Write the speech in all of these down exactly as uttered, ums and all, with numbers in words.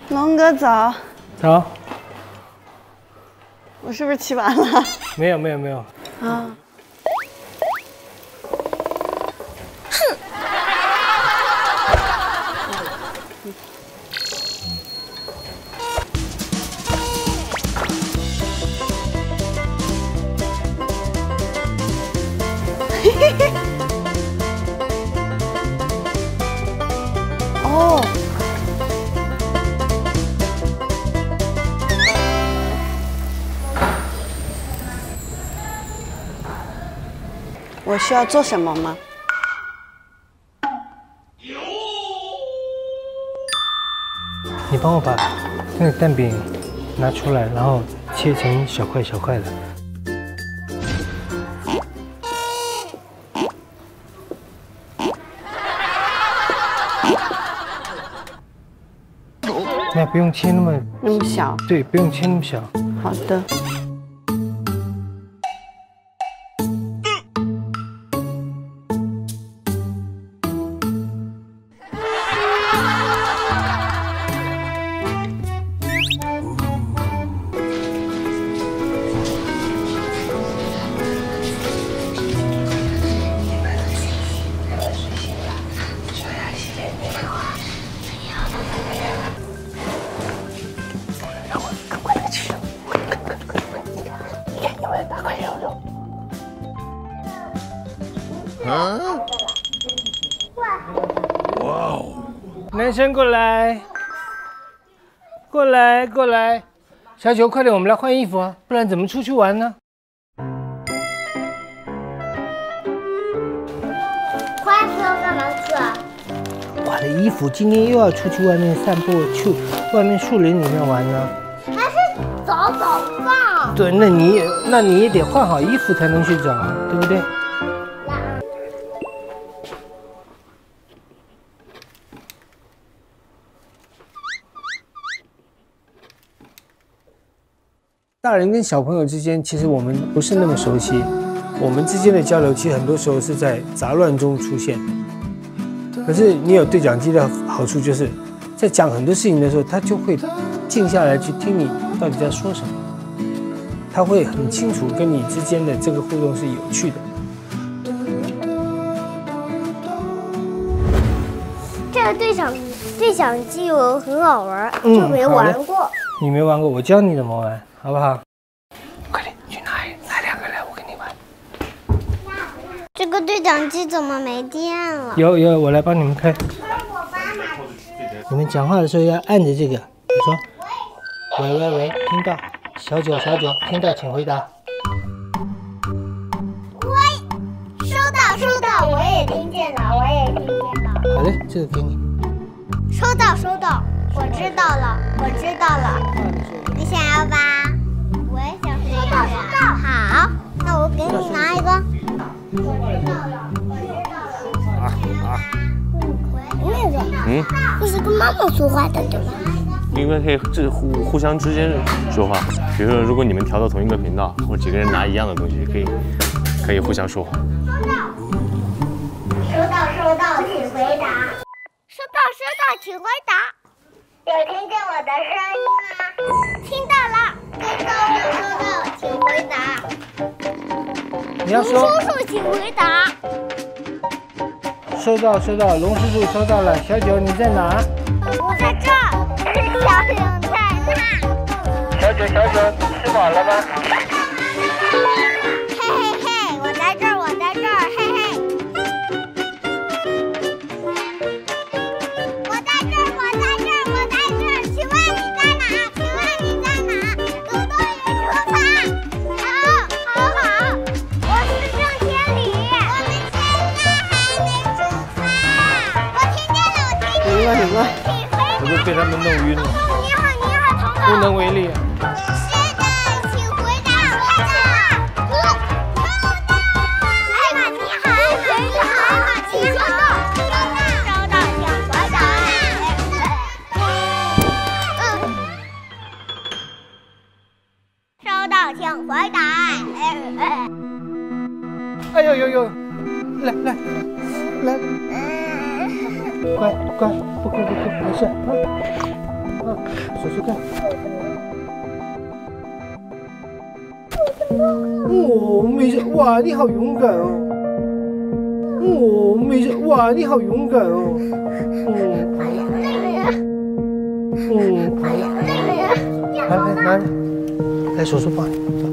龙哥早。 早。 我是不是起晚了？ 没有没有没有。 啊。 哼。 嘿嘿嘿。哦。 我需要做什么吗？ 你帮我把那个蛋饼拿出来，然后切成小块小块的。那不用切那么那么小。 对，不用切那么小。 好的。 男生过来，过来，过来，小九，快点，我们来换衣服啊，不然怎么出去玩呢？ 换衣服要干嘛去啊？ 换了衣服，今天又要出去外面散步，去外面树林里面玩呢。 还是早早放？ 对，那你也，那你也得换好衣服才能去找，对不对？ 大人跟小朋友之间，其实我们不是那么熟悉，我们之间的交流，其实很多时候是在杂乱中出现。可是你有对讲机的好处，就是在讲很多事情的时候，他就会静下来去听你到底在说什么，他会很清楚跟你之间的这个互动是有趣的。 这个对讲对讲机有很好玩，就没玩过。 你没玩过，我教你怎么玩。 好不好？快点去拿拿两个来，我跟你玩。 这个对讲机怎么没电了？ 有有，我来帮你们开。你们讲话的时候要按着这个，你说喂喂喂，听到？小九小九，听到请回答。 喂，收到收到，我也听见了，我也听见了。 好的，这个给你。 收到收到，我知道了，我知道了。你想要吧？ 我也想收到，收到。好，那我给你拿一个。我知道了，我知道了。啊啊。那个，嗯，这是跟妈妈说话的，对吧？ 因为可以这互互相之间说话，比如说，如果你们调到同一个频道，或者几个人拿一样的东西，可以可以互相说话。 收到，收到，请回答。收到，收到，请回答。有听见我的声音吗？听到了。 收到，收到，请回答。 你要说。 龙叔叔，请回答。 收到，收到，龙叔叔收到了。小九，你在哪？ 我在这儿。小九在那。 小九，小九，你吃饱了吗？ 嘿嘿嘿，我在这儿，我在这儿，嘿嘿。我在这儿，我在这儿，我在这儿。请问你在哪？请问你在哪？ 好，好，好，我是郑千里。我们现在还没出发。我听见了，我听见了。 什么？ 我都被他们弄晕了。 你好，你好，彤彤。 无能为力。 是的，请回答。看到了。不，收到。艾玛，你好，你好，艾玛，请收到，收到，收到，请回答。嗯。收到，请回答。 哎呦呦呦，来来来，乖乖，不哭不哭，没事啊啊。 数数看。哦，没事，哇，你好勇敢哦。哦，没事，哇，你好勇敢哦。嗯。嗯。来来来，来叔叔帮你。走。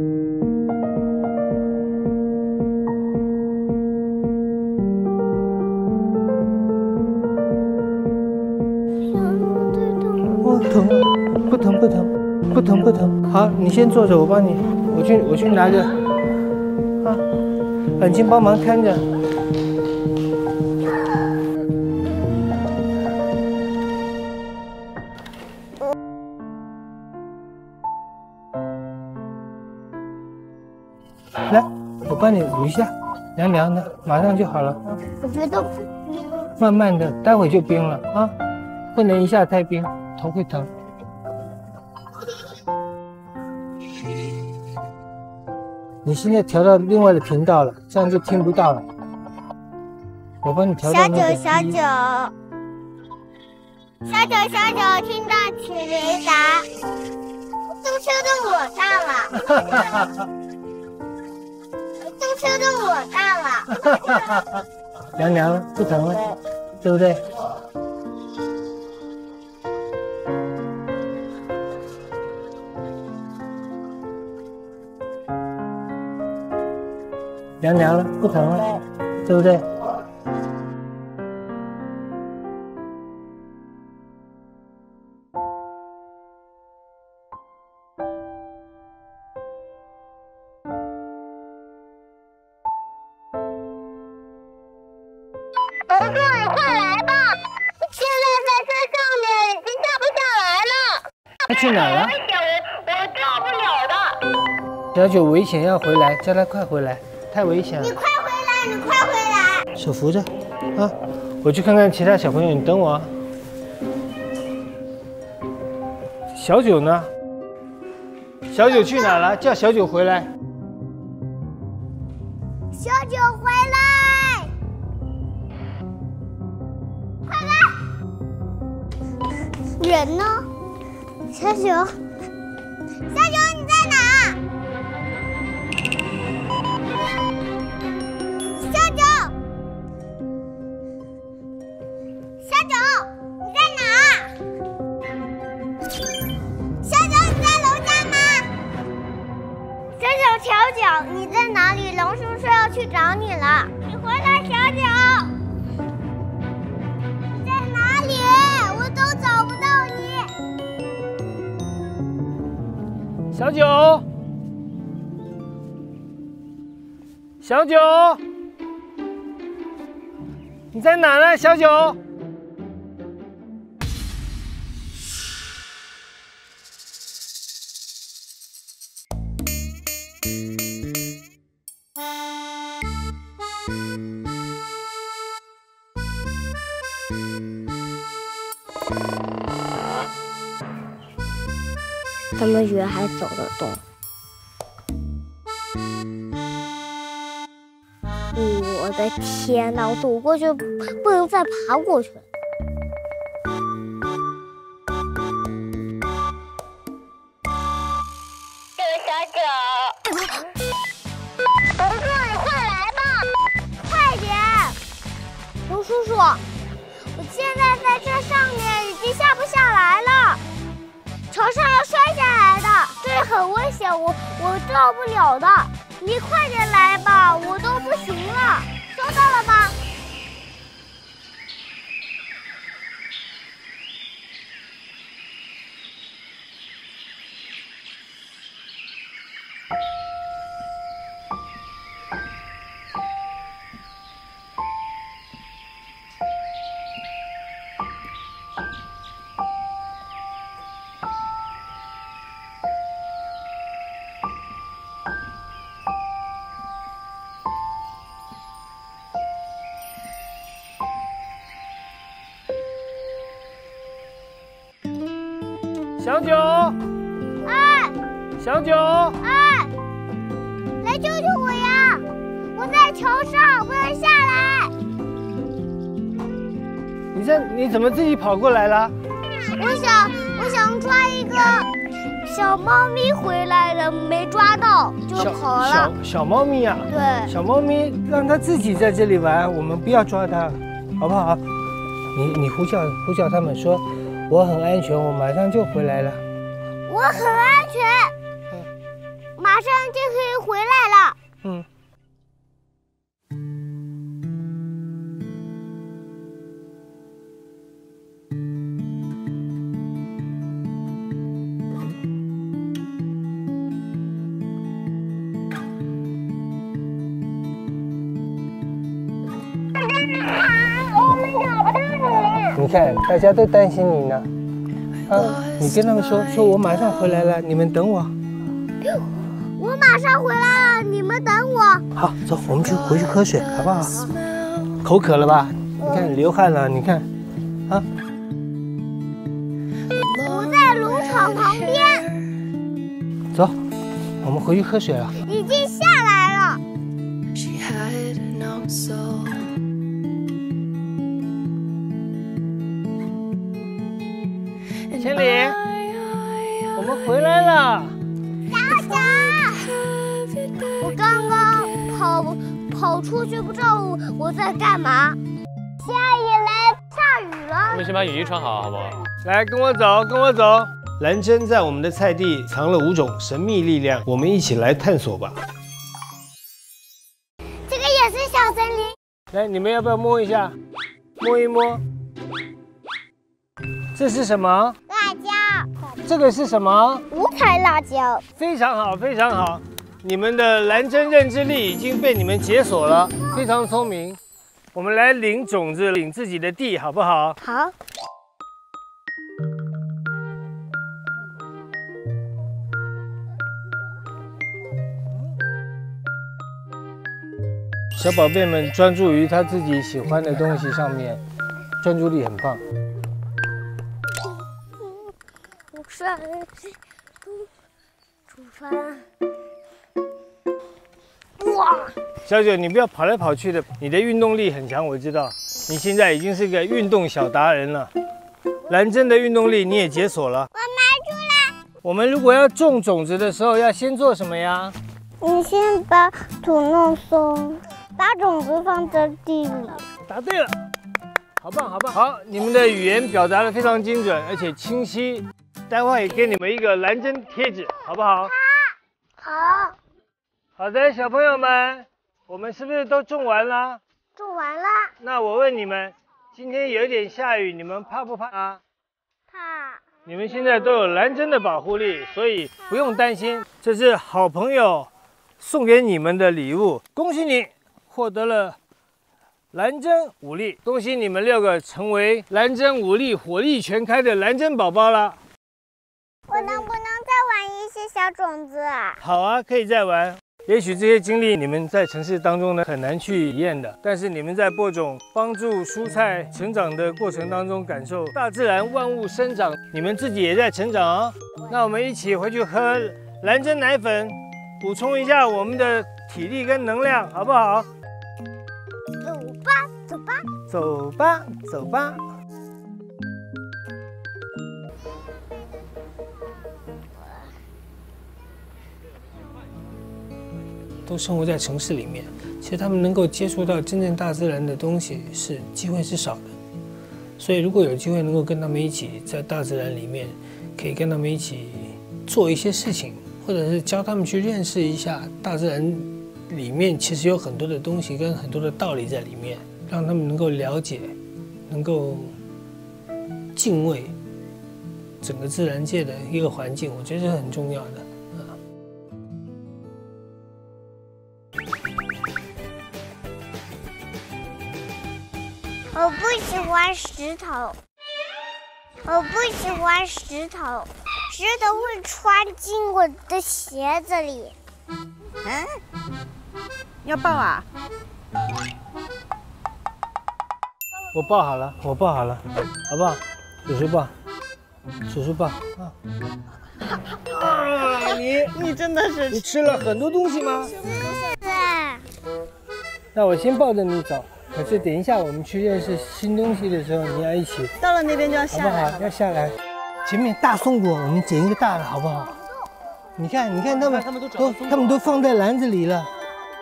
哦，疼啊！不疼不疼不疼不疼。好，你先坐着，我帮你。我去我去拿着。啊，眼睛帮忙看着。来，我帮你捂一下，凉凉的，马上就好了。 我觉得慢慢的，待会就冰了啊，不能一下太冰，头会疼。你现在调到另外的频道了，这样就听不到了。我帮你调到小那个九小九，小九小九，听到请回答。动车的我到了。动车的我到了。 凉凉了，不疼了，对不对？凉凉了，不疼了，对不对？ 儿子，你快来吧！现在在车上面，已经下不下来了。 他去哪了？ 我我掉不了的。 小九危险，要回来，叫他快回来，太危险了。 你快回来，你快回来！ 手扶着，啊，我去看看其他小朋友，你等我啊。小九呢？小九去哪了？叫小九回来。 小九回来！快来！人呢？小九，小九你在哪？小九，小九你在哪？小九你在楼下吗？小九，小九你在哪里？龙叔说要去找你了，你回来，小九。你在哪里？我都找不到你。 小九，小九，你在哪呢？小九， 他们居然还走得动。我的天哪！我走过去不能再爬过去了。小九，儿子，你快来吧！快点！龙叔叔，我现在在这上面已经下不下来了。从上要摔下来的，这里很危险，我我到不了的。你快点来吧，我都不行了。收到了吗？ 小九， 哎， 小九， 哎，来救救我呀！我在桥上，不能下来。 你在你怎么自己跑过来了？ 我想，我想抓一个小猫咪回来了，没抓到就跑了。 小小猫咪啊， 对， 小猫咪让它自己在这里玩，我们不要抓它，好不好？你你呼叫呼叫他们说，我很安全，我马上就回来了。 我很安全，马上就可以回来了。 嗯。你看，大家都担心你呢。啊，你跟他们说，说我马上回来了，你们等我。 我马上回来了，你们等我。 好，走，我们去回去喝水，好不好？口渴了吧？你看流汗了，你看，啊。 我在农场旁边。 走，我们回去喝水了。 已经下来了。 千里，我们回来了。 家长，我刚刚跑跑出去，不知道我我在干嘛。下雨来，下雨了。 你们先把雨衣穿好，好不好？ 来，跟我走，跟我走。兰珍在我们的菜地藏了五种神秘力量，我们一起来探索吧。 这个也是小森林。 来，你们要不要摸一下？摸一摸。这是什么？ 辣椒。 这个是什么？ 五彩辣椒。 非常好，非常好。你们的兰珍认知力已经被你们解锁了，非常聪明。我们来领种子，领自己的地，好不好？ 好。 小宝贝们专注于他自己喜欢的东西上面，专注力很棒。 吃煮饭。哇！ 小九，你不要跑来跑去的，你的运动力很强，我知道。你现在已经是个运动小达人了。兰珍的运动力你也解锁了。 我拿出来。 我们如果要种种子的时候，要先做什么呀？ 你先把土弄松，把种子放在地里。 答对了，好棒好棒！好，你们的语言表达的非常精准，而且清晰。待会也给你们一个兰珍贴纸，好不好？ 好。 好的，小朋友们，我们是不是都种完了？ 种完了。 那我问你们，今天有点下雨，你们怕不怕啊？ 怕。 你们现在都有兰珍的保护力，所以不用担心。这是好朋友送给你们的礼物，恭喜你获得了兰珍五粒，恭喜你们六个成为兰珍五粒火力全开的兰珍宝宝了。 我能不能再玩一些小种子啊？ 好啊，可以再玩。也许这些经历你们在城市当中呢很难去体验的，但是你们在播种帮助蔬菜成长的过程当中，感受大自然万物生长，你们自己也在成长啊。那我们一起回去喝兰珍奶粉，补充一下我们的体力跟能量，好不好？ 走吧，走吧， 走吧，走吧。都生活在城市里面，其实他们能够接触到真正大自然的东西是机会是少的，所以如果有机会能够跟他们一起在大自然里面，可以跟他们一起做一些事情，或者是教他们去认识一下大自然里面其实有很多的东西跟很多的道理在里面，让他们能够了解，能够敬畏整个自然界的一个环境，我觉得是很重要的。 我不喜欢石头，我不喜欢石头，石头会穿进我的鞋子里。 嗯，要抱啊？ 我抱好了，我抱好了，好不好？叔叔抱，叔叔抱啊！啊，你你真的是你吃了很多东西吗？ 是。 那我先抱着你走。可是等一下我们去认识新东西的时候，你要一起， 到了那边就要好不下来。 好？要下来。 前面大松果，我们捡一个大的好不好？你看，你看他们都他们都放在篮子里了。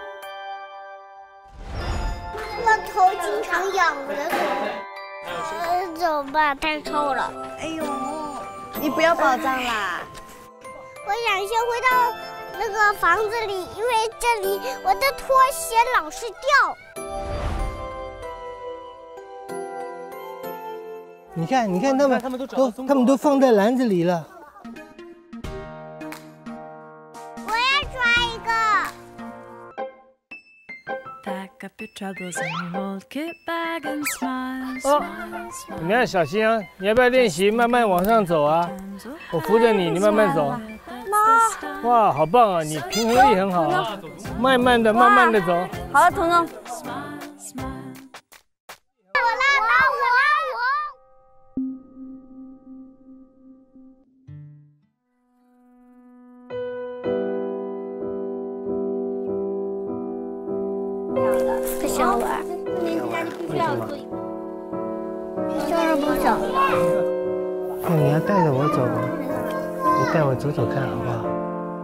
我头经常痒我的头，呃，怎么办？太臭了。 哎呦，你不要宝藏啦！ 我想先回到那个房子里，因为这里我的拖鞋老是掉。 你看，你看他们都他们都放在篮子里了。 我要抓一个。 Pack up your troubles in your old kit bag and smile, 哦， smile, smile. 你们要小心啊！你要不要练习慢慢往上走啊？我扶着你，你慢慢走。 妈， 哇，好棒啊！你平衡力很好啊，慢慢的、慢慢的走。 好了，彤彤， 我拉倒，我拉我。 不想玩， 为什么？ 就是不想。 那你要带着我走吗？你带我走走看好不好？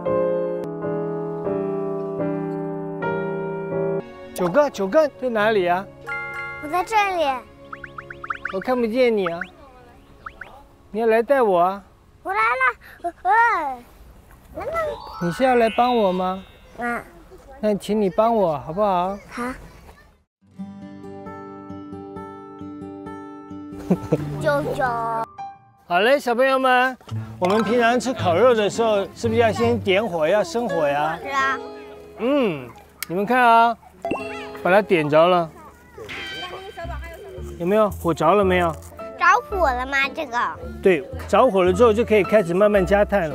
九哥，九哥在哪里啊？ 我在这里。 我看不见你啊！你要来带我啊？ 我来了，呃，来了。 你是要来帮我吗？ 嗯， 那请你帮我好不好？ 好。舅舅。 好嘞，小朋友们，我们平常吃烤肉的时候，是不是要先点火，要生火呀？ 是啊。 嗯，你们看啊，把它点着了，有没有？火着了没有？ 着火了吗？这个？ 对，着火了之后就可以开始慢慢加炭了。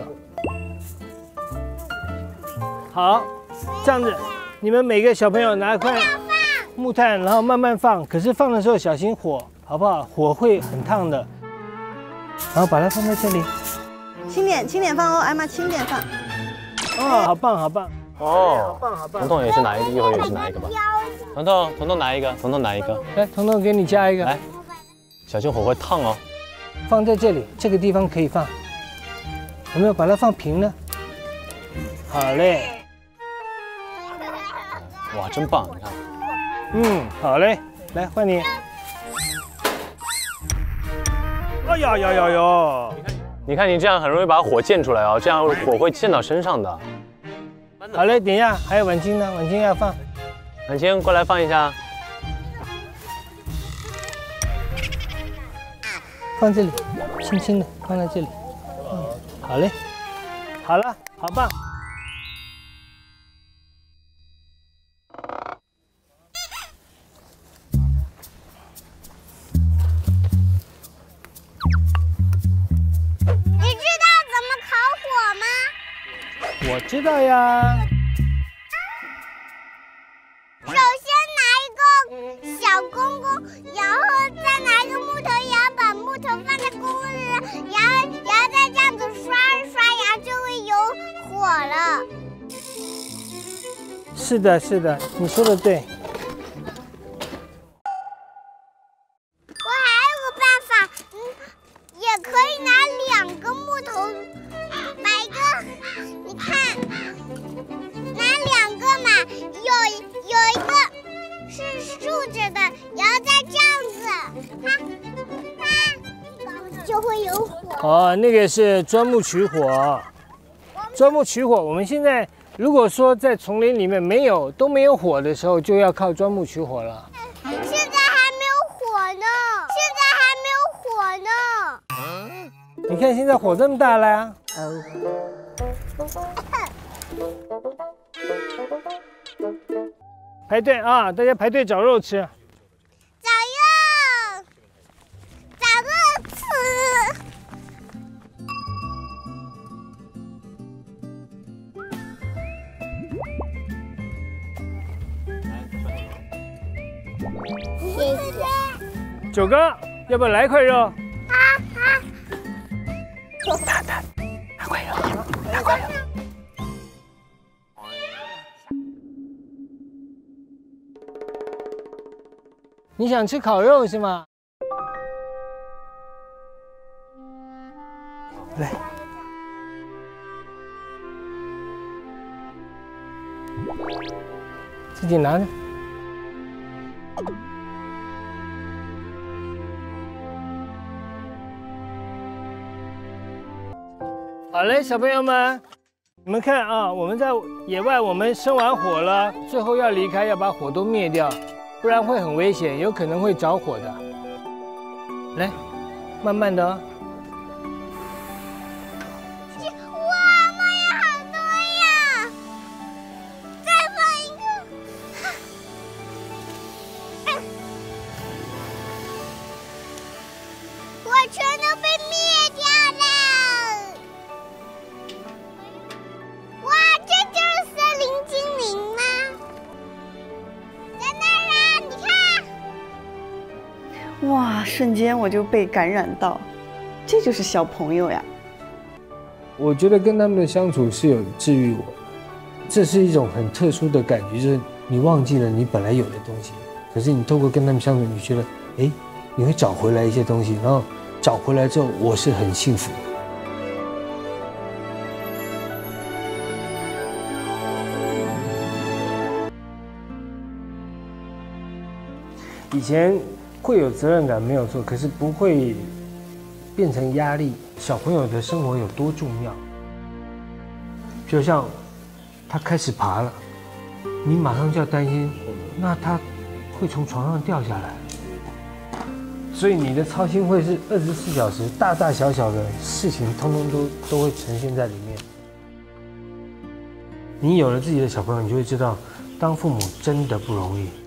好，这样子，你们每个小朋友拿一块木炭，然后慢慢放，可是放的时候小心火，好不好？火会很烫的。 然后把它放在这里， 轻点，轻点放哦，艾玛，轻点放。 哦，好棒，好棒， 哦， 棒，好棒彤！彤也是拿一个，一会儿也是拿一个吧。彤彤，彤彤拿一个，彤彤拿一个。 来，彤彤给你加一个， 来，小心火会烫哦。 放在这里，这个地方可以放。有没有把它放平呢？好嘞， 哇，真棒！你看， 嗯，好嘞，来换你。哎呀呀呀呀！ 你看你这样很容易把火溅出来哦，这样火会溅到身上的。 好嘞，等一下，还有婉清呢，婉清要放。 婉清过来放一下。 放这里，轻轻的放在这里。嗯，好嘞，好了，好棒。 我知道呀。 首先拿一个小公公，然后再拿一个木头牙，把木头放在公公上，然后然后再这样子刷刷牙，就会有火了。 是的，是的，你说的对。 我还有个办法，嗯，也可以拿两个木头，把一个。 你看，拿两个嘛，有有一个是竖着的，然后再这样子，看，看，就会有火。 哦，那个是钻木取火，钻木取火。我们现在如果说在丛林里面没有都没有火的时候，就要靠钻木取火了。 现在还没有火呢，现在还没有火呢。 你看现在火这么大了呀。哦 排队啊！大家排队找肉吃。 找肉，找肉吃。谢谢。 九哥，要不要来一块肉？ 啊啊！ 大大，来块肉，来块肉。 你想吃烤肉是吗？ 来，自己拿着。好嘞，小朋友们，你们看啊，我们在野外，我们生完火了，最后要离开，要把火都灭掉，不然会很危险，有可能会着火的。来，慢慢的哦。 哇，妈呀，好多呀！再放一个。嗯火全都被灭掉了。哇，这就是森林精灵吗？在那儿啊，你看。 哇，瞬间我就被感染到，这就是小朋友呀。 我觉得跟他们的相处是有治愈我的，这是一种很特殊的感觉，就是你忘记了你本来有的东西，可是你透过跟他们相处，你觉得，哎，你会找回来一些东西，然后找回来之后，我是很幸福的。以前会有责任感没有错，可是不会变成压力。小朋友的生活有多重要？就像他开始爬了，你马上就要担心，那他会从床上掉下来。所以你的操心会是二十四小时，大大小小的事情，通通都都会呈现在里面。你有了自己的小朋友，你就会知道，当父母真的不容易。